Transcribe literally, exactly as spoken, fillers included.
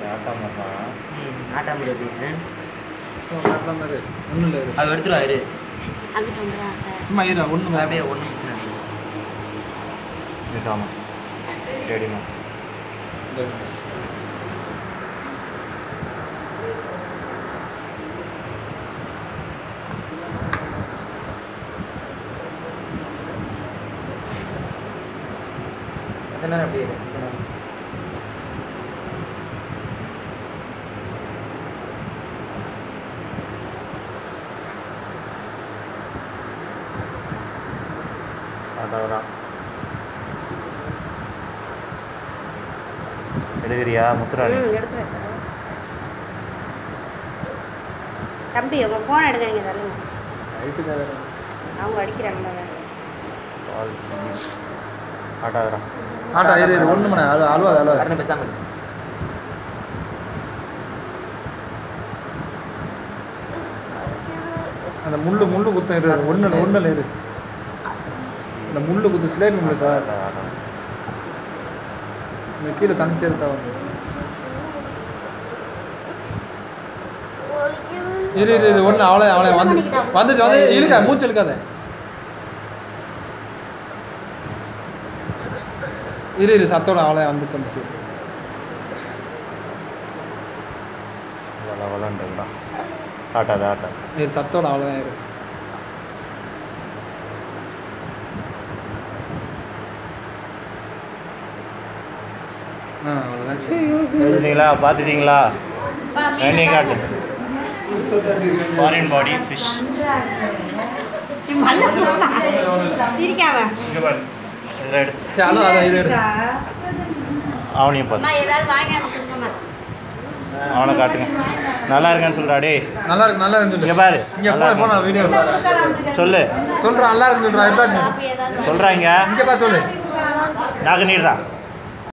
ஆட்டாம ஆட்டாம இருக்கு ஒன்றும் இல்லை அது எடுத்துருவா இரு சும்மா இரு ஒன்று அப்படியே ஒன்று ஆமாம் சரிம்மா எத்தனை நேரம் அப்படியே அதான் எடுக்கிறியா முத்துராணி எடுக்கிறேன் சார் தம்பி உங்கள் ஃபோன் எடுக்க நீங்கள் தருங்க அவங்க அடிக்கிறாங்களா ஆட்டாதரா ஆட்டா இரு இரு ஒன்று மணி அது அழுவா அழுவா கரெக்டாக பேசாமல் இருக்கு அந்த முள்ளு முள்ளு குத்தம் இரு ஒன்று ஒன்றில் இரு அந்த முள்ளு குத்து ஸ்லேட் முள்ளு சார் இந்த கீழே தனிச்சு எடுத்தா இரு இரு இது ஒன்று அவளை அவளை வந்து வந்துச்சு வந்து இழுக்க மூச்சு இழுக்காத இரு இரு சத்தோட அவளை வந்துச்சு வந்துச்சு விளாண்டுங்களா ஆட்டாது ஆட்டா இரு சத்தோட அவளை இரு ஆ அவ்வளோதான் எழுதிங்களா பார்த்துட்டீங்களா ரெண்டே காட்டு ஃபாரின் பாடி ஃபிஷ் சிரிக்காம இங்கே பாரு இதில் எடு சரி அதான் அதான் இரு இரு அவனையும் பார்த்து அவனை காட்டுங்க நல்லா இருக்கான்னு சொல்கிறா டே நல்லா இருக்கு நல்லா இருக்கு இங்கே பாரு இங்கே போன போன வீடியோ சொல்லு சொல்கிறேன் நல்லா இருக்கு சொல்கிறேன் இருந்தா சொல்கிறாங்க இங்கே பா சொல்லு நாக்கு நீடுறா